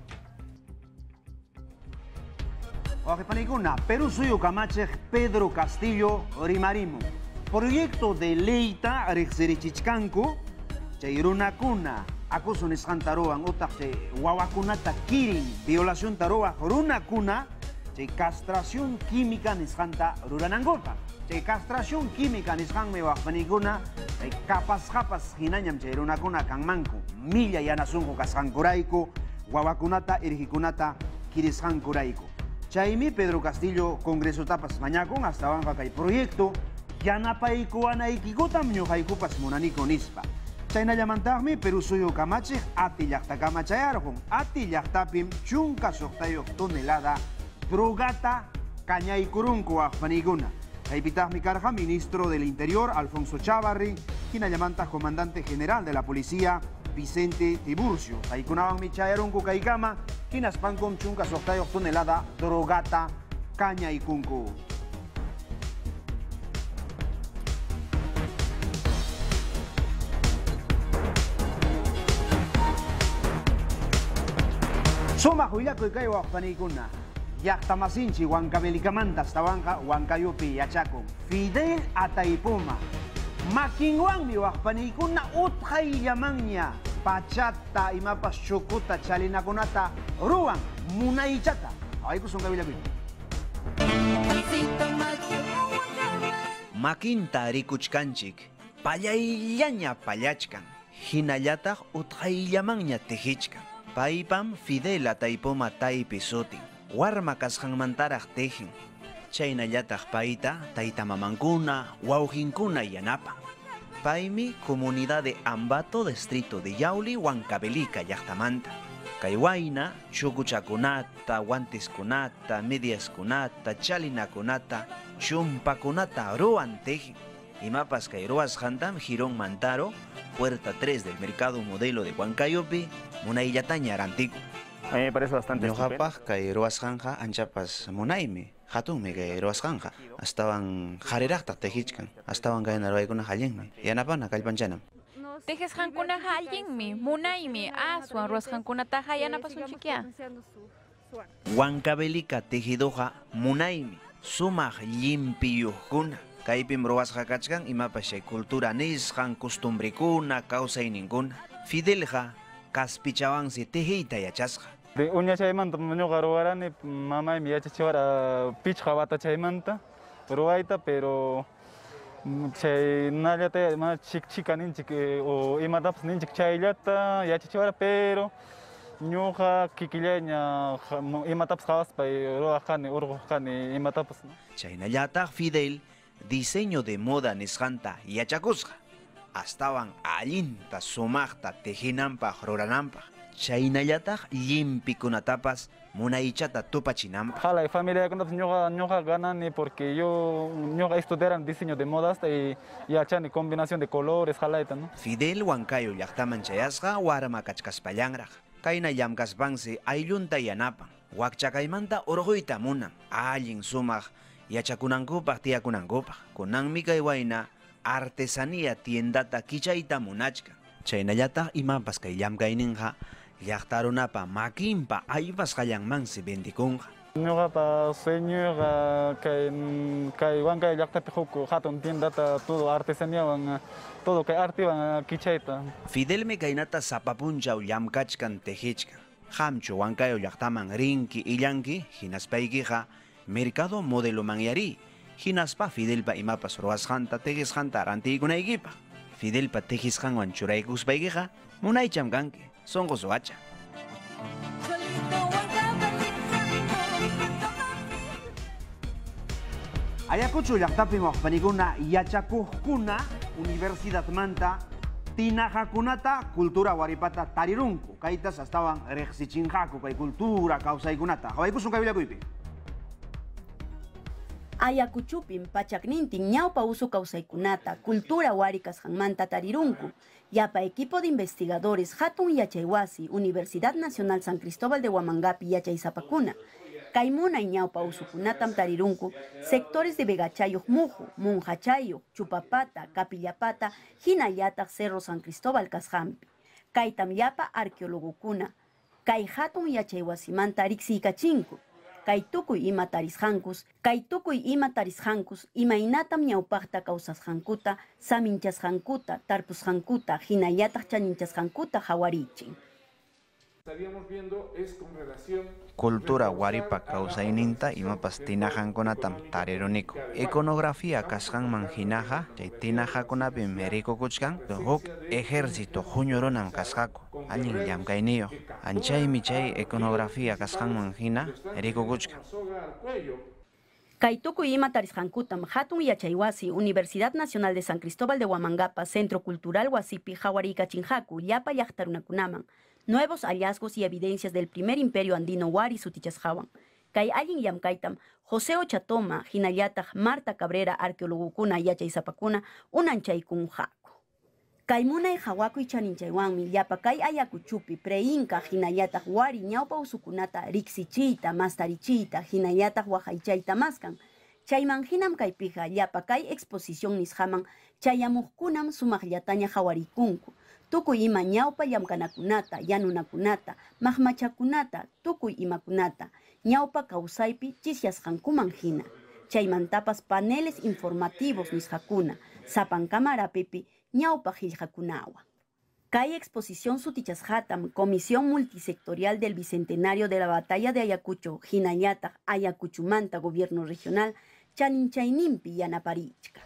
Waqpanikuna Perú suyo kamachej Pedro Castillo Rimarimu. Proyecto de leyta riqsirichichkanku chay runakuna acoso nisqanta ruwan utaq chay wawakunata kirin violación taruwaq runakuna chay castración química nisqanta ruranankupa. Chay castración química nisqanmi waqpanikuna chay kapas hinañam chay runakuna kanmanku milla yanasunku kasqankurayku wawakunata irqikunata kirisqankurayku. Chaymi Pedro Castillo Congresotapas mañakun astawanqa kay proyecto yanapaykuwanaykikutam ñuqaykupas munaniku nispa. Chaynallamantaqmi Perú suyo kamachej ati llaqtakama chayarqun. Ati llaqtapim chunka suqtayuq tonelada drogata kañaykurunku waqpanikuna. Kaypitaqmi karqa Ministro del Interior Alfonso Chávarri, hinallamantaq Comandante General de la Policía Vicente Tiburcio. Kaykunawanmi chayarunku kaykama hinaspankum chunka suqtayuq tonelada drogata kañaykunku. Suma huyakuy kay waqpanikuna. Llaqtamasinchi Huancavelikamanta hasta Huancayupi yachakun. Fidel Ataipuma. Makinwanmi waqpanikuna utqayllamanña. Pachata imapas chukuta chalinakunata ruwan munaychata. Aykusun kabilakuy. Makinta rikuchkanchik. Pallayllaña pallachkan. Hinallataq utqayllamanña tejichkan. Paypam Fidel Ataipuma taypi sutin. Warma kasqanmantaraq tejin. Chaynallataq payta taytamamankuna, wawqinkuna yanapan. Paymi comunidad de Ambato, distrito de Yauli, Huancavelica llaqtamanta. Kay wayna chukuchakunata, guanteskunata, mediaskunata, chalinakunata, chumpakunata ruwan tejin. Imapas kay ruwasqantam Girón Mantaro, puerta 3 del mercado modelo de Huancayupi, munaillataña arantiku. A mí me parece bastante estupendo. Ñuqapaq kay ruwasqanqa anchapas munaymi, hatunmi kay ruwasqanqa. Astawan qariraqtaq tejichkan, astawan kayna ruwaykuna allinmi, yanapana kallpanchanam. Tejesqankunaqa allinmi, munaymi, aswan ruwasqankunataqa yanapasunchikya. Huancavelica tejidoqa munaymi, sumaq llimpiyuqkuna. Kaypim ruwasqa kachkan imapas chay cultura nisqan, costumbrikuna, kawsayninkuna. Fidelqa kaspichawansi tejiyta yachasqa. De uña chaymanta ñuqa ruwarani mamaymi yachachiwara pichqa wata chaymanta ruwayta, pero chaynallata chika ninchik o imatapas ninchik chayllata yachachiwara, pero ñuqa kikillaña imatapas qawaspay ruwaqkani, urquqkani imatapas. Chaynallataq Fidel diseño de moda nisqanta yachakusqa. Astawan allinta sumaqta tejinanpaq rurananpaq. Chaynallataq llimpikunatapas munaychata tupachinanpaq. Jalay familiakunapas ñuqa ganani porque ñuqa estudiaran diseño de modas y yachani combinación de colores jalayta, ¿no? Fidel Huancayo llaqtaman chayasqa warma kachkaspallanraq. Kayna llamkaspansi ayllunta yanapan. Wakchakaymanta urquyta munan. Allin sumaq yachakunankupaq tiyakunankupaq. Kunanmi kay wayna artesanía tiendata kichayta munachkan. Chaynallataq imapas kay llamkayninqa llaqtarunapa makinpa aypas qallanmansi bendikunqa. Ñuqapa sueñuqa kay Huancay llaqtapi huk hatun tiendata todo artesaníawan todo kay artewan kichayta. Fidelmi kaynata sapapunchaw llamkachkan tejichkan. Hamchu Huancayo llaqtaman rinki illanki hinaspaykiqa mercado modelo manyari. Hinaspa Fidelpa imapas ruwasqanta tejisqanta arantiykunaykipaq. Fidelpa tejisqanwan churaykuspaykiqa munaycham kanki, sonqo suwacha. Ayacucho llaqtapin waqpanikuna yachakuqkuna Universidad Manta tinajakunata cultura waripata tarirunku. Kaytas astawan reqsichinqaku kay cultura kawsaykunata. Hawaykusun kabilakuypi. Ayacuchupin pachaknintin ñawpa usu kawsaykunata cultura warikasqanmanta tarirunku. Yapa equipo de investigadores hatun yachaywasi Universidad Nacional San Cristóbal de Huamangapi yachaysapakuna. Kaymuna ñawpa usukunatam tarirunku sectores de Vegachayuq Muju, Munjachayuq, Chupapata, Capillapata, hinallataq Cerro San Cristóbal kasqanpi. Kaytam yapa arqueologokuna. Kay hatun yachaywasimanta riqsiykachinku. Kay tukuy ima tarisqankus, imaynatam ñawpaqta kawsasqankuta, saminchasqankuta, tarpusqankuta, hinallataq chaninchasqankuta hawarichin. Estaríamos viendo es con relación Cultura waripa kawsayninta imapas tinajankunatam tariruniku. Iconografía kasqanman hinaqa chay tinajakunapim rikukuchkan huk ejército huñurunan kasqaku. Allin llamkayniyuq. Anchaymi chay iconografía kasqanman hina rikukuchkan. Kay tukuy ima tarisqankutam hatun yachaywasi Universidad Nacional de San Cristóbal de Huamangapa Centro Cultural wasipi hawarikachinhaku llapa llaqtarunakunaman. Nuevos hallazgos y evidencias del primer imperio andino wari sutichasqawan. Kay allin llamkaytam José Ochatoma, hinallataq Marta Cabrera arqueologokuna yachaysapakuna unanchaykunhaku. Kay munay hawakuy chaninchaywanmi llapa kay Ayacuchupi pre-inca hinallataq wari ñawpa usukunata riqsichiyta, mastarichiyta, hinallataq waqaychayta maskan. Chayman hinam kaypiqa llapa kay exposición nisqaman chayamuqkunam sumaqllataña hawarikunku. tukuy ima ñawpa llamkanakunata, yanunakunata, mahmachakunata, tukuy imakunata, ñawpa kawsaypi chisyasqankuman hina. Chaymantapas paneles informativos nisqakuna, sapan camarapipi ñawpa qillqakunawan. Kay exposición sutichasqatam Comisión Multisectorial del Bicentenario de la Batalla de Ayacucho, hinallataq Ayacuchumanta Gobierno Regional, chaninchaynimpi yanaparichka.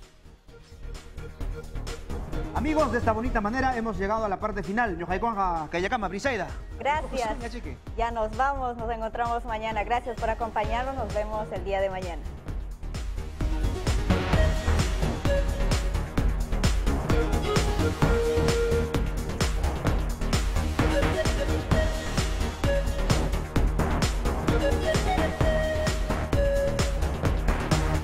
Amigos, de esta bonita manera hemos llegado a la parte final. Ñohaykuanja Kayakama, Brisaida. Gracias. Ya nos vamos, nos encontramos mañana. Gracias por acompañarnos, nos vemos el día de mañana.